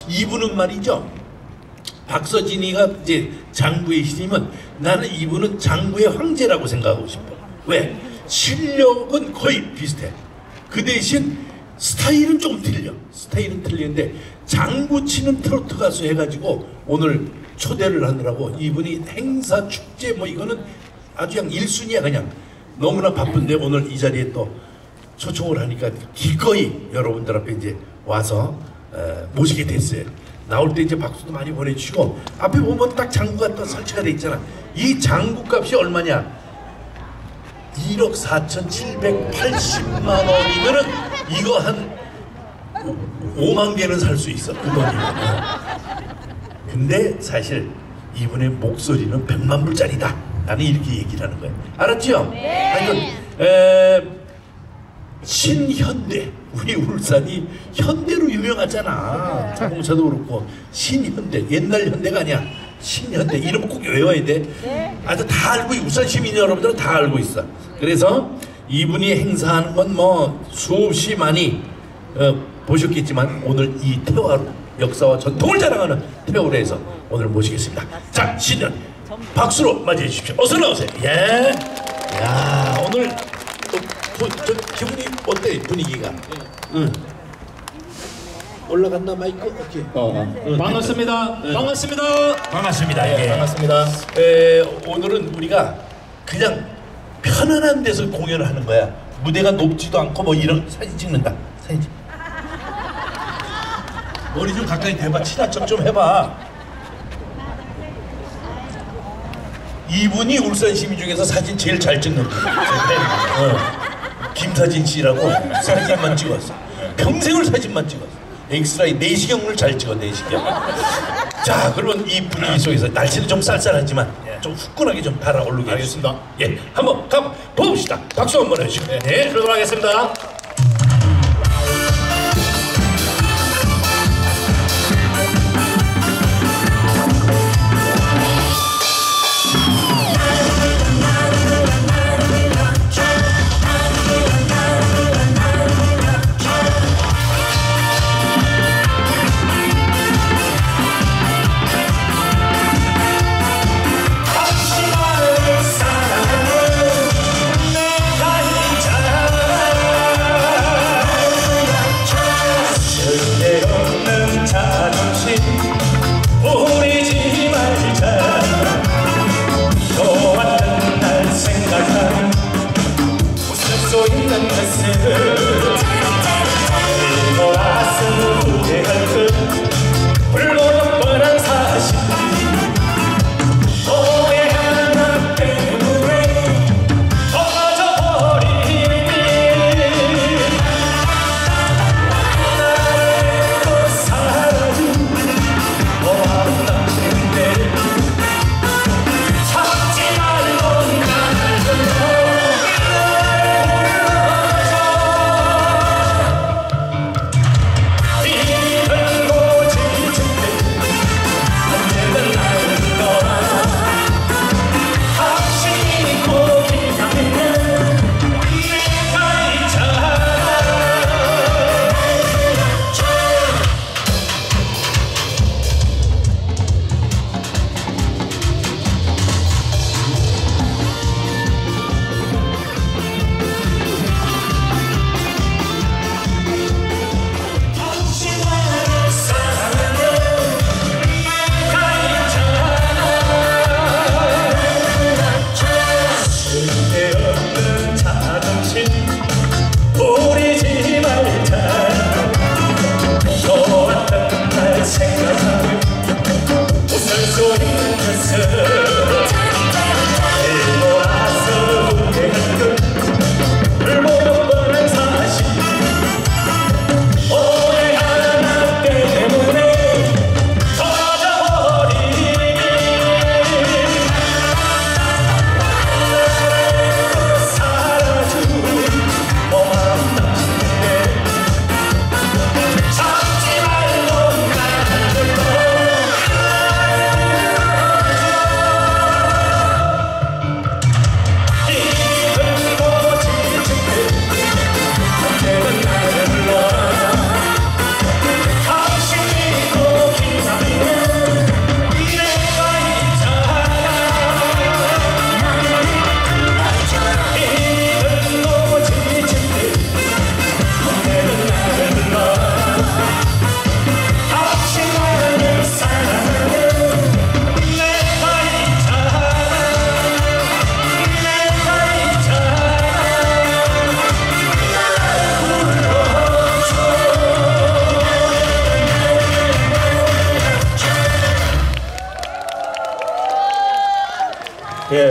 이분은 말이죠. 박서진이가 이제 장구의 신이면 나는 이분은 장구의 황제라고 생각하고 싶어. 왜? 실력은 거의 비슷해. 그 대신 스타일은 좀 틀려. 스타일은 틀리는데 장구 치는 트로트 가수 해가지고 오늘 초대를 하느라고 이분이 행사 축제 뭐 이거는 아주 그냥 1순위야. 그냥 너무나 바쁜데 오늘 이 자리에 또 초청을 하니까 기꺼이 여러분들 앞에 이제 와서 모시게 됐어요. 나올 때 이제 박수도 많이 보내주시고 앞에 보면 딱 장구가 또 설치가 돼 있잖아. 이 장구 값이 얼마냐? 1억 4,780만 원이면은 이거 한 5만 개는 살 수 있어. 그 돈이면. 근데 사실 이분의 목소리는 100만 불짜리다. 나는 이렇게 얘기를 하는 거예요. 알았죠? 네. 신현대. 우리 울산이 현대로 유명하잖아. 자동차도 그렇고. 신현대. 옛날 현대가 아니야. 신현대. 이름 꼭 외워야 돼. 아주 다 알고, 울산 시민 여러분들은 다 알고 있어. 그래서 이분이 행사하는 건 뭐 수없이 많이 보셨겠지만 오늘 이 태화로 역사와 전통을 자랑하는 태화로 해서 오늘 모시겠습니다. 자, 신년 박수로 맞이해 주십시오. 어서 나오세요. 예. 야, 오늘 저 기분이 어때? 분위기가? 응. 올라갔나 마이크? 오케이. 반갑습니다. 네. 반갑습니다. 반갑습니다. 네, 예. 반갑습니다. 오늘은 우리가 그냥 편안한 데서 공연을 하는 거야. 무대가 높지도 않고 뭐 이런 사진 찍는다. 사진 찍. 머리 좀 가까이 대봐. 친화적 좀 해봐. 이분이 울산 시민 중에서 사진 제일 잘 찍는 분. 김사진 씨라고 사진만 찍었어. 평생을 사진만 찍었어. 엑스라이 내시경을 잘 찍어. 내시경. 자, 그러면 이 분위기 속에서 날씨는 좀 쌀쌀하지만 좀 후끈하게 좀 달아오르게 알겠습니다. 예, 한번 가봅시다. 박수 한번 해주시고. 네, 출발하겠습니다.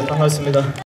반갑습니다.